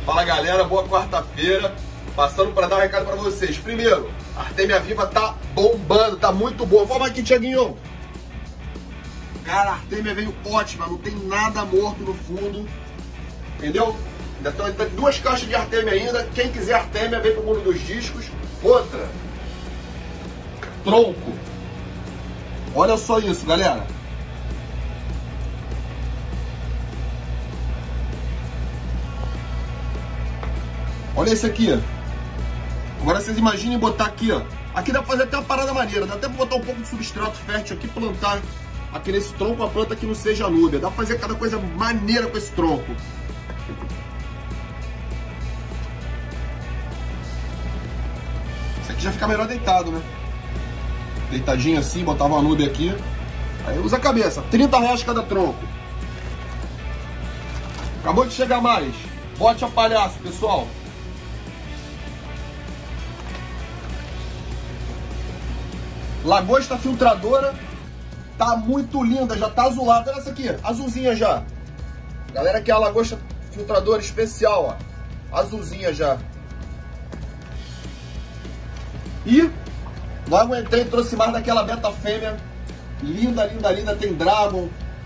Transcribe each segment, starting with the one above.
Fala galera, boa quarta-feira. Passando para dar um recado para vocês. Primeiro, a Artemia Viva tá bombando, tá muito boa. Vamos aqui, Thiaguinho. Cara, a Artemia veio ótima, não tem nada morto no fundo. Entendeu? Ainda tem 2 caixas de Artemia ainda. Quem quiser Artemia, vem pro mundo dos discos. Outra, tronco. Olha só isso, galera. Olha esse aqui, ó. Agora vocês imaginem botar aqui, ó. Aqui dá pra fazer até uma parada maneira. Dá até pra botar um pouco de substrato fértil aqui, plantar aqui nesse tronco, a planta que não seja núbia. Dá pra fazer cada coisa maneira com esse tronco. Esse aqui já fica melhor deitado, né? Deitadinho assim, botava uma núbia aqui. Aí usa a cabeça. R$30 cada tronco. Acabou de chegar mais. Bote a palhaço, pessoal. Lagosta filtradora, tá muito linda, já tá azulada. Olha essa aqui, azulzinha já. Galera, que é a lagosta filtradora especial, ó. Azulzinha já. E logo entrei e trouxe mais daquela beta fêmea. Linda, linda, linda. Tem dragon,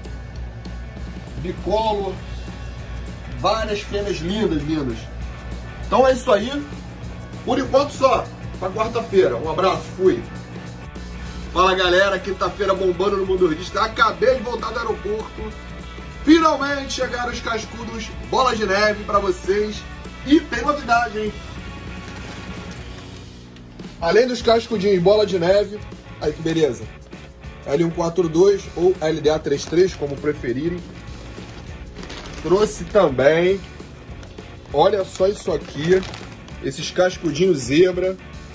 bicolo, várias fêmeas lindas, lindas. Então é isso aí. Por enquanto só, pra quarta-feira. Um abraço, fui. Fala galera, quinta-feira bombando no mundo dos discos. Acabei de voltar do aeroporto. Finalmente chegaram os cascudos Bola de Neve pra vocês. E tem novidade, hein? Além dos cascudinhos Bola de Neve, aí que beleza, L142 ou LDA33, como preferirem. Trouxe também, olha só isso aqui, esses cascudinhos zebra,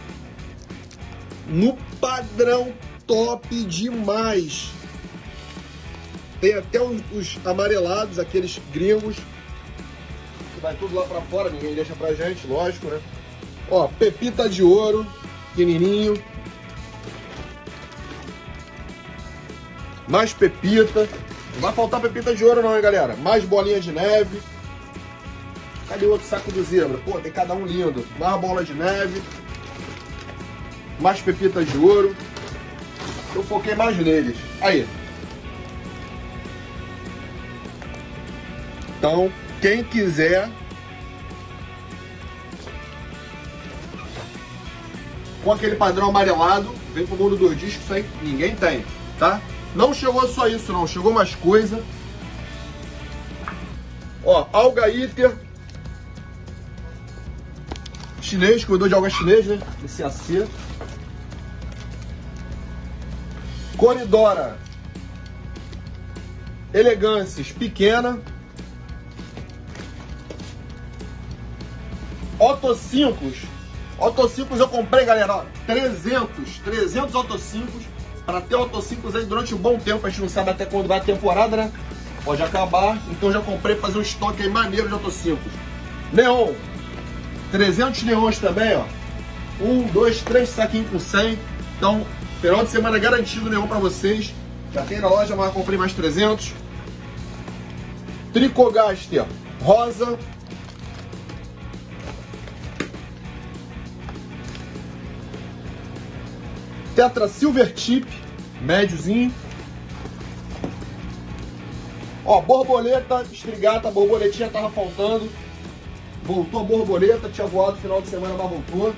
no padrão top demais. Tem até os amarelados, aqueles gringos, que vai tudo lá pra fora, ninguém deixa pra gente, lógico, né? Ó, pepita de ouro, pequenininho. Mais pepita. Não vai faltar pepita de ouro não, hein, galera? Mais bolinha de neve. Cadê o outro saco do zebra? Pô, tem cada um lindo. Mais bola de neve. Mais pepitas de ouro. Eu foquei mais neles. Aí. Então, quem quiser, com aquele padrão amarelado, vem pro mundo dos discos, isso aí ninguém tem, tá? Não chegou só isso não, chegou mais coisa. Ó, alga iter. Chinês, cuidou de alga chinês, né? Esse AC. Coridora Elegances pequena. Otocinhos. Otocinhos eu comprei, galera, ó, 300 otocinhos. Para ter otocinhos aí durante um bom tempo. A gente não sabe até quando vai a temporada, né? Pode acabar. Então já comprei para fazer um estoque aí maneiro de otocinhos. Neon. 300 neons também, ó. 1, 2, 3 saquinhos com 100. Então, final de semana garantido neon para vocês. Já tem na loja, mas eu comprei mais 300. Tricogaster rosa. Tetra Silver Tip, médiozinho. Ó, borboleta, estrigata, a borboletinha tava faltando. Voltou a borboleta, tinha voado no final de semana, mas voltou.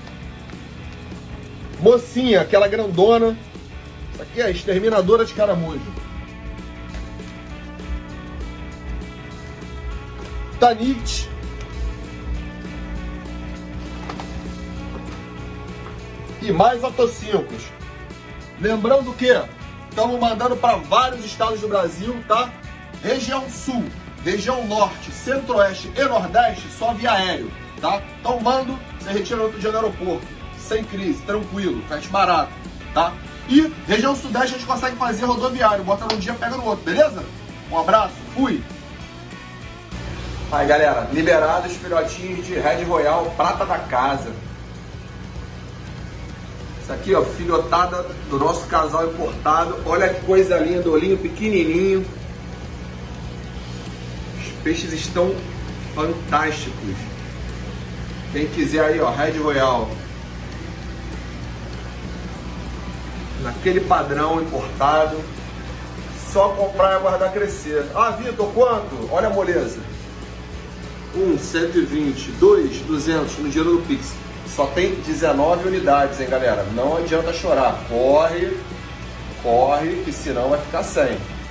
Mocinha, aquela grandona. Isso aqui é a exterminadora de caramujo. Tanit. E mais otocinhos. Lembrando que estamos mandando para vários estados do Brasil, tá? Região Sul, região Norte, Centro-Oeste e Nordeste, só via aéreo, tá? Então mando, você retira no outro dia no aeroporto, sem crise, tranquilo, frete barato, tá? E região Sudeste a gente consegue fazer rodoviário, bota num dia, pega no outro, beleza? Um abraço, fui! Aí galera, liberados os filhotinhos de Red Royal, prata da casa. Isso aqui, ó, filhotada do nosso casal importado. Olha que coisa linda, olhinho pequenininho. Os peixes estão fantásticos. Quem quiser aí, ó, Red Royal. Naquele padrão importado. Só comprar e aguardar crescer. Ah, Vitor, quanto? Olha a moleza. 120, 200 no dinheiro do Pix. Só tem 19 unidades, hein, galera? Não adianta chorar. Corre, que senão vai ficar sem.